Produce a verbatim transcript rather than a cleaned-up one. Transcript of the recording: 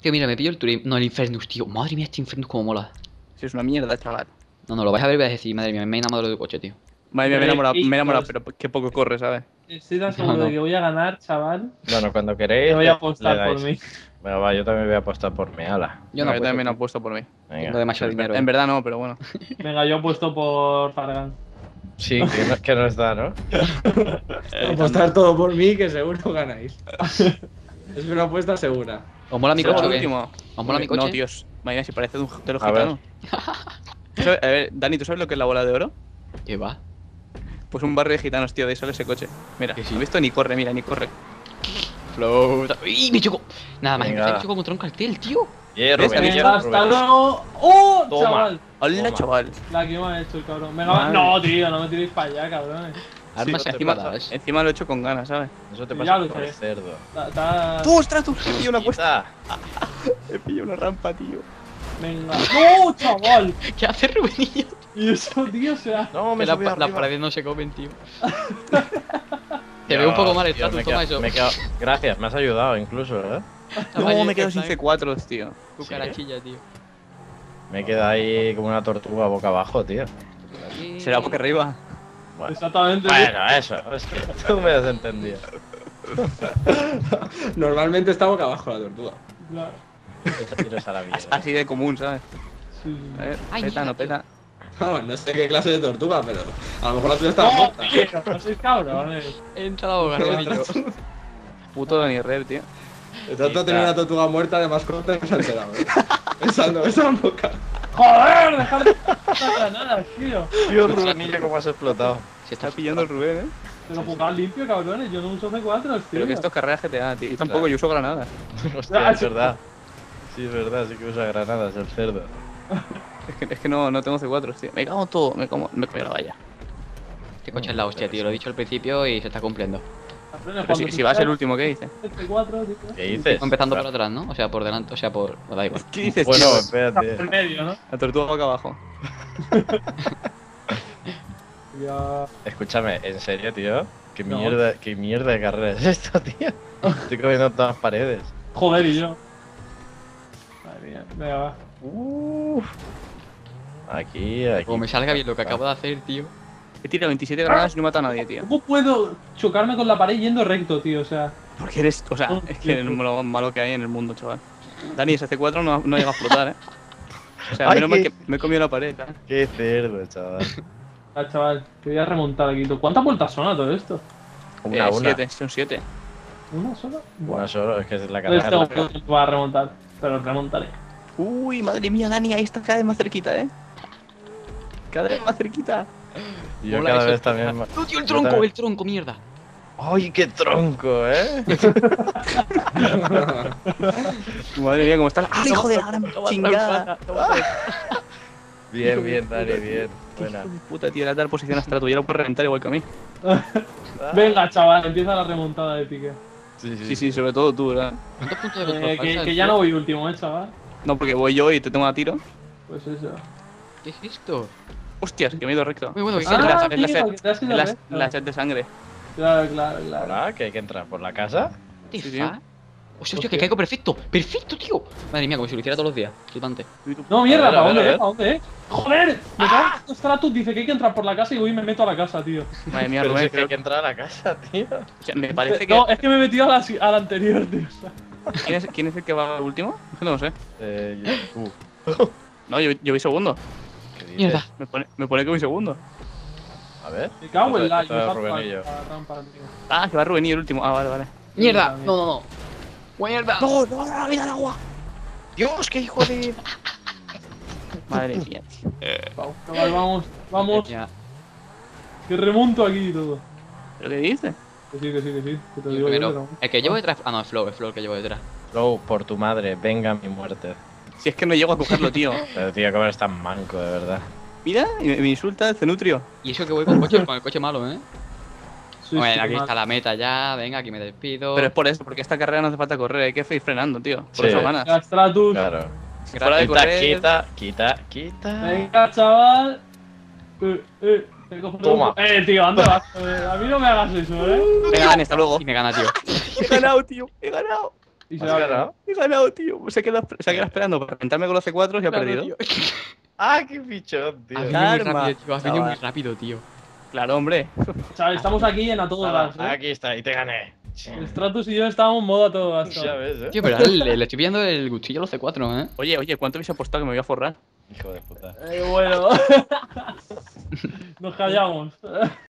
Tío, mira, me pillo el Turing. No, el Infernus, tío. Madre mía, este Infernus como mola. Sí, es una mierda, chaval. No, no, lo vais a ver y vais a decir, madre mía, me he enamorado del coche, tío. Madre mía, me he enamorado, me he enamorado, Hijos. pero qué poco corre, ¿sabes? Estoy tan No, seguro no. de que voy a ganar, chaval. Bueno, cuando Que queréis. voy a le- apostar le por dais. mí. Venga, va, yo también voy a apostar por mi ala. Yo no Yo apuesto, también tío. apuesto por mí. Venga. Tengo demasiado En, dinero. en eh. verdad no, pero bueno. Venga, yo he puesto por Fargan. Sí, que, no- que nos da, ¿no? Apostar todo por mí, que seguro ganáis. Es una apuesta segura. ¿Os mola mi ¿Será coche el o qué? último? ¿Os mola mi coche? No, tíos. Imagina si parece de, un, de los A ver. gitanos. ¿Tú sabes- A ver, Dani, ¿tú sabes lo que es la bola de oro? ¿Qué va? Pues un barrio de gitanos, tío, de ahí sale ese coche. Mira, Que sí. ¿has visto? Ni corre, mira, ni corre. Flow. ¡Y me chocó! Nada más, Venga. me chocó contra un cartel, tío. Yeah, ¿Ves? Rubén, ¿Has yeah, Venga, hasta Rubén. luego. ¡Oh, Toma. chaval! ¡Hola, Toma. chaval! La que me ha hecho el cabrón. Venga, Madre. va. No, tío, no me tiréis para allá, cabrones. Armas Sí, Encima, espadas. encima lo he hecho con ganas, ¿sabes? Eso te Ya pasa lo por sé. cerdo. Ta- ta- ¡Tú, ostras, tú! He pillado una cuesta. Quita. He pillado una rampa, tío. Venga. ¡No, chaval! ¿Qué hace Rubenillo? Y eso, tío, o sea. No, me Que la- subí las arriba. paredes no se comen, tío. Te Dios, veo un poco mal el Dios, estatus, me he toma quedado- eso. me he quedado- Gracias, me has ayudado incluso, ¿eh? No, me quedo sin C cuatro, tío. Cucarachilla, tío. Me he quedado ahí como una tortuga boca abajo, tío. Aquí. Será porque arriba. Bueno, Exactamente. bueno eso, es que tú me has entendido. Normalmente está boca abajo la tortuga. Claro. Tiros a la vida. Así de común, ¿sabes? Sí, sí. A ver, Ay, peta, mira, no peta. No, no sé qué clase de tortuga, pero a lo mejor la tuya está ¡No, muerta. tío! No sois cabrones. Entra la boca, Rubenillo. Puto Dani Red, tío. De tanto tener una tortuga muerta de mascota no se ha enterado, ¿eh? Pensando, esa boca. ¡Joder! ¡Dejar de las granadas, tío! Dios, Rubenillo, cómo has explotado. Se Está pillando el Rubén, ¿eh? Pero jugad limpio, cabrones. Yo no uso C cuatro, tío. Pero que esto es carrera G T A, tío. Yo tampoco, yo uso granadas. Hostia, es verdad. Sí, es verdad, sí que usa granadas el cerdo. Es que, es que no, no tengo C cuatro, tío. Me cago en todo, me como, me como la valla. Este coche es la hostia, tío. Lo he dicho al principio y se está cumpliendo. Cabrones, Pero si, cuando si va a ser el tú último, ¿qué dice? seas C cuatro, tío. ¿Qué dices? Empezando por atrás, ¿no? O sea, por delante, o sea, por. Da igual. ¿Qué dices, Bueno, tío? Por espérate. medio, ¿no? La tortuga boca abajo. Ya. Escúchame, en serio, tío. ¿Qué No. mierda, qué mierda de carrera es esto, tío? Estoy comiendo todas las paredes. Joder, y yo. Madre mía. Venga, va. Uf. Aquí, aquí. Como me salga bien lo que acabo de hacer, tío. He tirado veintisiete granadas y no he matado a nadie, tío. ¿Cómo puedo chocarme con la pared yendo recto, tío? O sea. Porque eres, o sea, es que es lo más malo que hay en el mundo, chaval. Dani, ese C cuatro no, no llega a explotar, ¿eh? O sea, Ay, menos mal qué- que me he comido la pared, ¿eh? Qué cerdo, chaval. Ah, chaval, te voy a remontar aquí. ¿Cuántas vueltas son a todo esto? Una, Eh, una. siete, son siete. ¿Una sola? Una solo, es que es la Entonces carrera. tengo tiempo para remontar. Pero remontaré. Uy, madre mía, Dani, ahí está cada vez más cerquita, ¿eh? Cada vez más cerquita. Y yo Mola cada eso. vez también. ma- ¡No, tío, el yo tronco! también- ¡El tronco, mierda! ¡Ay, qué tronco, eh! Madre mía, cómo está la. ¡Ah, hijo de la gran chingada! Bien, bien, Dani, bien. Buena. Hijo de puta, tío, era tal posición hasta la tuya, lo puedes reventar igual que a mí. Venga, chaval, empieza la remontada de pique. Sí, sí, Sí, sí, sobre todo tú, ¿verdad? ¿Cuántos puntos de control Eh, que, faltan? que ya no voy último, eh, chaval. No, porque voy yo y te tengo a tiro. Pues eso. ¿Qué es esto? Hostias, que me he ido recto. Muy bueno, Es que la- Ah, es la tío, sed- que te has ido es la- recto. la sed de sangre. Claro, claro, claro. Hola, que hay que entrar por la casa. ¿Qué Sí, sí. fa? Hostia, hostia, que Hostia. caigo perfecto. ¡Perfecto, tío! Madre mía, como si lo hiciera todos los días. Flipante. No, mierda, A ver, a ¿para ver, a dónde, eh? ver. ¿Para dónde, eh? ¡Joder! Me cago en Stratus, dice que hay que entrar por la casa y voy y me meto a la casa, tío. Madre mía, Pero Rubén, si es que hay creo que entrar a la casa, tío. o sea, me parece que. No, es que me he metido a la, si- a la anterior, tío. ¿Quién es, quién es el que va último? Es que no lo sé. Eh, yo- uh, No, yo, yo voy segundo. ¿qué dices? Mierda. Me pone, me pone que voy segundo. A ver. Me cago en la. Esto Yo es salto Rubén a y yo. la rampa, tío. Ah, que va Rubén y el último. Ah, vale, vale. ¡Mierda! Sí, No, no, no. ¡Mierda! No, no, no, mira el agua. Dios, qué hijo de. Madre mía, tío. Vamos, chaval, vamos, vamos. Ya. Que remonto aquí y todo. ¿Pero qué dices? Que sí, que sí, que sí. Que te Yo digo yo, primero. pero- El que llevo detrás. Ah, no, es Flow, es Flow el que llevo detrás. Flow, por tu madre, venga mi muerte. Si es que no llego a cogerlo, tío. Pero tío, cómo eres tan manco, de verdad. Mira, y me, me insulta el cenutrio. Y eso que voy con, coche, con el coche malo, ¿eh? Sí, Bueno, sí, aquí mal. está la meta ya. Venga, aquí me despido. Pero es por eso, porque esta carrera no hace falta correr, hay que ir frenando, tío. Por Sí. eso ganas. Venga, Stratus. Claro. Si fuera de Quita, correr. quita, quita, quita. Venga, chaval. Eh, eh. te cojo todo. Toma. Eh, tío, ¿dónde vas? Eh, a mí no me hagas eso, eh. Venga, Dani, hasta luego. Y me gana, tío. He ganado, tío. He ganado. Y se ¿Has va. ganado? He ganado, tío. Se queda, se queda esperando para reventarme con los C cuatro y ha Claro, perdido. tío. ¡Ah, qué pichón, tío! Has venido muy Karma, rápido, tío. Has venido muy chaval. rápido, tío. Claro, hombre. O sea, estamos aquí en a todo Nada, gas, ¿eh? aquí está, y te gané. El Stratus y yo estábamos en modo a todo gas. Ya chaval. ves, eh. Tío, pero ahora le, le estoy pillando el gustillo a los C cuatro, ¿eh? Oye, oye, ¿cuánto habéis apostado que me voy a forrar? Hijo de puta. Eh, bueno. Nos callamos.